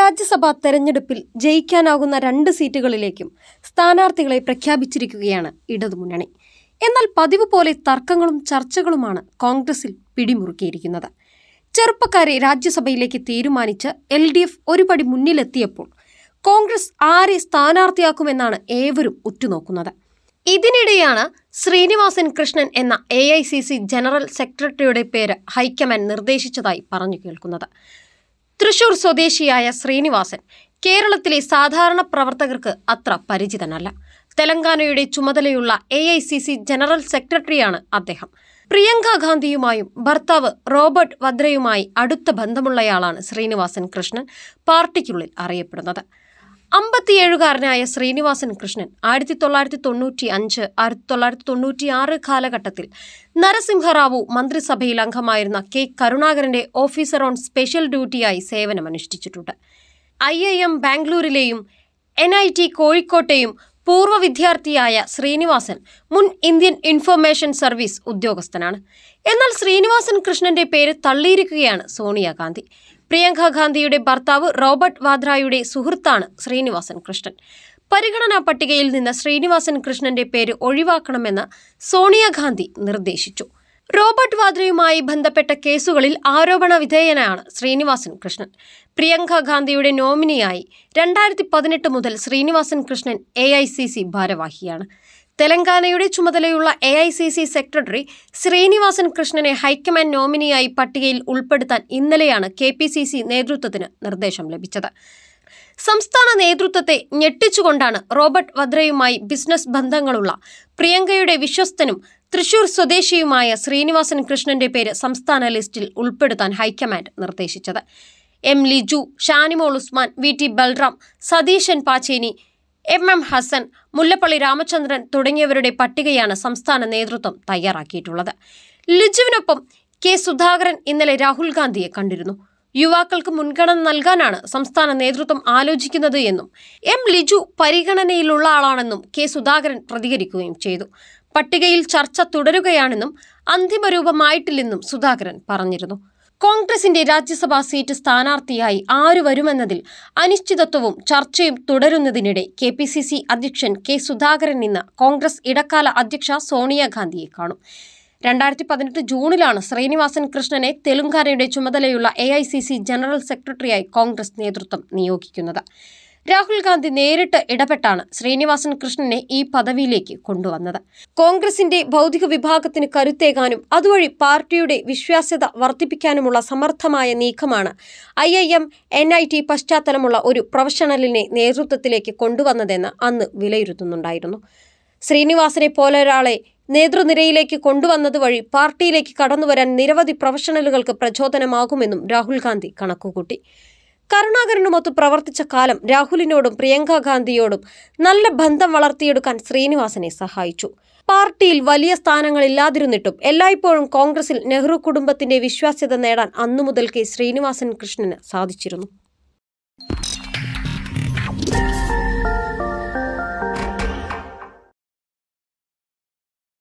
രാജ്യസഭാ തെരഞ്ഞെടുപ്പിൽ ജയിക്കാനാകുന്ന 2 സീറ്റുകളിലേക്കും സ്ഥാനാർത്ഥികളെ പ്രഖ്യാപിച്ചിരിക്കുകയാണ് ഇടതുമുന്നണി. എന്നാൽ പതിവ് പോലെ തർക്കങ്ങളും ചർച്ചകളുമാണ് കോൺഗ്രസിൽ പിടിമുറുക്കിയിരിക്കുന്നത്. ചെറുപ്പക്കാരെ രാജ്യസഭയിലേക്ക് തീരുമാനിച്ച് LDF ഒരുപടി മുന്നിലെത്തിയപ്പോൾ കോൺഗ്രസ് ആരെ സ്ഥാനാർത്ഥിയാക്കുമെന്നാണ് ഏവരും ഉറ്റുനോക്കുന്നത്. ഇതിനിടെയാണ് ശ്രീനിവാസൻ കൃഷ്ണൻ എന്ന AICC ജനറൽ സെക്രട്ടറിയുടെ പേര് ഹൈക്കമാൻഡ് നിർദ്ദേശിച്ചതായി പറഞ്ഞു കേൾക്കുന്നത്. തൃശൂർ സ്വദേശിയായ ശ്രീനിവാസൻ കേരളത്തിലെ സാധാരണ പ്രവർത്തകർക്ക് അത്ര പരിചിതനല്ല. തെലങ്കാനയുടെ ചുമതലയുള്ള AICC ജനറൽ സെക്രട്ടറിയാണ് അദ്ദേഹം. പ്രിയങ്ക ഗാന്ധിയുമായും ഭർത്താവ് റോബർട്ട് വദ്രയുമായി അടുത്ത ബന്ധമുള്ളയാളാണ് ശ്രീനിവാസൻ കൃഷ്ണൻ പാർട്ടിക്കുള്ളിൽ അറിയപ്പെടുന്നത്. 57-കാരനായ ശ്രീനിവാസൻ കൃഷ്ണൻ 1995, 1996 കാലഘട്ടത്തിൽ നരസിംഹറാവു മന്ത്രിസഭയിൽ അംഗമായിരുന്ന K. കരുണാകരന്റെ ഓഫീസർ ഓൺ സ്പെഷ്യൽ ഡ്യൂട്ടിയായി സേവനമനുഷ്ഠിച്ചിട്ടുണ്ട്. IIM ബാംഗ്ലൂരിലെയും NIT കോഴിക്കോട്ടെയും പൂർവ്വ വിദ്യാർത്ഥിയായ ശ്രീനിവാസൻ മുൻ ഇന്ത്യൻ ഇൻഫർമേഷൻ സർവീസ് ഉദ്യോഗസ്ഥനാണ്. എന്നാൽ ശ്രീനിവാസൻ കൃഷ്ണന്റെ പേര് തള്ളിയിരിക്കുകയാണ് സോണിയാഗാന്ധി. പ്രിയങ്ക ഗാന്ധിയുടെ ഭർത്താവ് റോബർട്ട് വാദ്രയുടെ സുഹൃത്താണ് ശ്രീനിവാസൻ കൃഷ്ണൻ. പരിഗണനാ പട്ടികയിൽ നിന്ന് ശ്രീനിവാസൻ കൃഷ്ണന്റെ പേര് ഒഴിവാക്കണമെന്ന് സോണിയാഗാന്ധി നിർദ്ദേശിച്ചു. റോബർട്ട് വാദ്രയുമായി ബന്ധപ്പെട്ട കേസുകളിൽ ആരോപണ വിധേയനാണ് ശ്രീനിവാസൻ കൃഷ്ണൻ. പ്രിയങ്ക ഗാന്ധിയുടെ നോമിനിയായി 2018 മുതൽ ശ്രീനിവാസൻ കൃഷ്ണൻ AICC ഭാരവാഹിയാണ്. തെലങ്കാനയുടെ ചുമതലയുള്ള AICC സെക്രട്ടറി ശ്രീനിവാസൻ കൃഷ്ണനെ ഹൈക്കമാൻഡ് നോമിനിയായി പട്ടികയിൽ ഉൾപ്പെടുത്താൻ ഇന്നലെയാണ് KPCC നേതൃത്വത്തിന് നിർദ്ദേശം ലഭിച്ചത്. സംസ്ഥാന നേതൃത്വത്തെ ഞെട്ടിച്ചുകൊണ്ടാണ് റോബർട്ട് വദ്രയുമായി ബിസിനസ് ബന്ധങ്ങളുള്ള പ്രിയങ്കയുടെ വിശ്വസ്തനും തൃശൂർ സ്വദേശിയുമായ ശ്രീനിവാസൻ കൃഷ്ണന്റെ പേര് സംസ്ഥാന ലിസ്റ്റിൽ ഉൾപ്പെടുത്താൻ ഹൈക്കമാൻഡ് നിർദ്ദേശിച്ചത്. M. Liju, Shanimol Usman, VT Balram, Satheesan Pacheni, MM Hasan, Mullappally Ramachandran തുടങ്ങിയവരുടെ പട്ടികയാണ് സംസ്ഥാന നേതൃത്വം തയ്യാറാക്കിയിട്ടുള്ളത്. ലിജുവിനൊപ്പം K. സുധാകരൻ ഇന്നലെ രാഹുൽ ഗാന്ധിയെ കണ്ടിരുന്നു. യുവാക്കൾക്ക് മുൻഗണന നൽകാനാണ് സംസ്ഥാന നേതൃത്വം ആലോചിക്കുന്നത് എന്നും M. ലിജു പരിഗണനയിലുള്ള ആളാണെന്നും K. സുധാകരൻ പ്രതികരിക്കുകയും ചെയ്തു. പട്ടികയിൽ ചർച്ച തുടരുകയാണെന്നും അന്തിമരൂപമായിട്ടില്ലെന്നും സുധാകരൻ പറഞ്ഞിരുന്നു. കോൺഗ്രസിന്റെ രാജ്യസഭാ സീറ്റ് സ്ഥാനാർത്ഥിയായി ആര് വരുമെന്നതിൽ അനിശ്ചിതത്വവും ചർച്ചയും തുടരുന്നതിനിടെ KPCC അധ്യക്ഷൻ K. സുധാകരൻ ഇന്ന് കോൺഗ്രസ് ഇടക്കാല അധ്യക്ഷ സോണിയാഗാന്ധിയെ കാണും. 2018 ജൂണിലാണ് ശ്രീനിവാസൻ കൃഷ്ണനെ തെലങ്കാനയുടെ ചുമതലയുള്ള AICC ജനറൽ സെക്രട്ടറിയായി കോൺഗ്രസ് നേതൃത്വം നിയോഗിക്കുന്നത്. രാഹുൽ ഗാന്ധി നേരിട്ട് ഇടപെട്ടാണ് ശ്രീനിവാസൻ കൃഷ്ണനെ ഈ പദവിയിലേക്ക് കൊണ്ടുവന്നത്. കോൺഗ്രസിന്റെ ഭൗതിക വിഭാഗത്തിന് കരുത്തേകാനും അതുവഴി പാർട്ടിയുടെ വിശ്വാസ്യത വർദ്ധിപ്പിക്കാനുമുള്ള സമർത്ഥമായ നീക്കമാണ് IIM NIT പശ്ചാത്തലമുള്ള ഒരു പ്രൊഫഷണലിനെ നേതൃത്വത്തിലേക്ക് കൊണ്ടുവന്നതെന്ന് അന്ന് വിലയിരുത്തുന്നുണ്ടായിരുന്നു. ശ്രീനിവാസനെ പോലൊരാളെ നേതൃനിരയിലേക്ക് കൊണ്ടുവന്നതുവഴി പാർട്ടിയിലേക്ക് കടന്നുവരാൻ നിരവധി പ്രൊഫഷണലുകൾക്ക് പ്രചോദനമാകുമെന്നും രാഹുൽ ഗാന്ധി കണക്കുകൂട്ടി. കരുണാകരനുമൊത്ത് പ്രവർത്തിച്ച കാലം രാഹുലിനോടും പ്രിയങ്ക ഗാന്ധിയോടും നല്ല ബന്ധം വളർത്തിയെടുക്കാൻ ശ്രീനിവാസനെ സഹായിച്ചു. പാർട്ടിയിൽ വലിയ സ്ഥാനങ്ങളില്ലാതിരുന്നിട്ടും എല്ലായ്പ്പോഴും കോൺഗ്രസിൽ നെഹ്റു കുടുംബത്തിന്റെ വിശ്വാസ്യത നേടാൻ അന്നു മുതൽക്കേ ശ്രീനിവാസൻ കൃഷ്ണന് സാധിച്ചിരുന്നു.